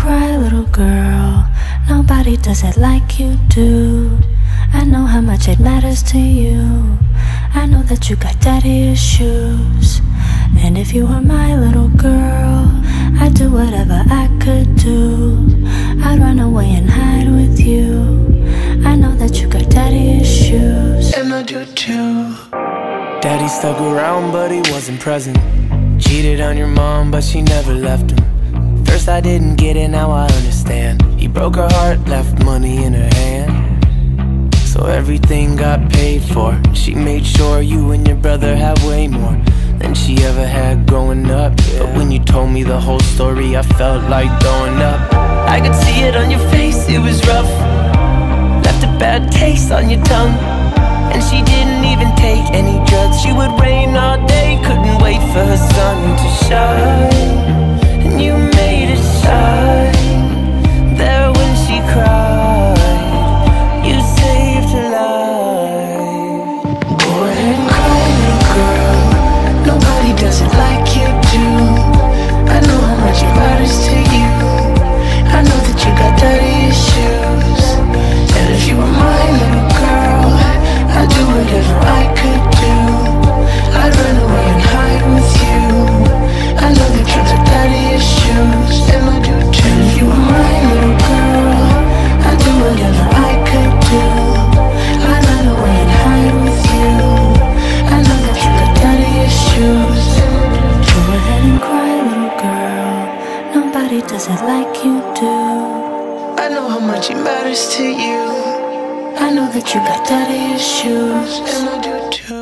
cry, little girl. Nobody does it like you do. I know how much it matters to you. I know that you got daddy issues. And if you were my little girl, I'd do whatever I could do. I'd run away and hide with you. I know that you got daddy issues, and I do too. Daddy stuck around but he wasn't present. Cheated on your mom but she never left him. First I didn't get it, now I understand. He broke her heart, left money in her hand. So everything got paid for. She made sure you and your brother have way more than she ever had growing up. But when you told me the whole story, I felt like throwing up. I could see it on your face, it was rough. Left a bad taste on your tongue. And she didn't even take any drugs. She would rain all day, couldn't wait for her sun to shine. And you made it shine there when she cried. You saved her life. Go ahead and cry, little girl. Nobody does it like you do. I know how much it matters to you. I know that you got daddy issues. And if you were my little girl, I'd do whatever I could do. I'd run away and hide with you. I know that you got daddy issues, and I do too. And if you were my little girl, I'd do whatever I could do. I'd run away and hide with you. I know that you got daddy issues. Go ahead and cry, little girl. Nobody does it like you do. I know how much it matters to you. I know that you got daddy issues, and I do too.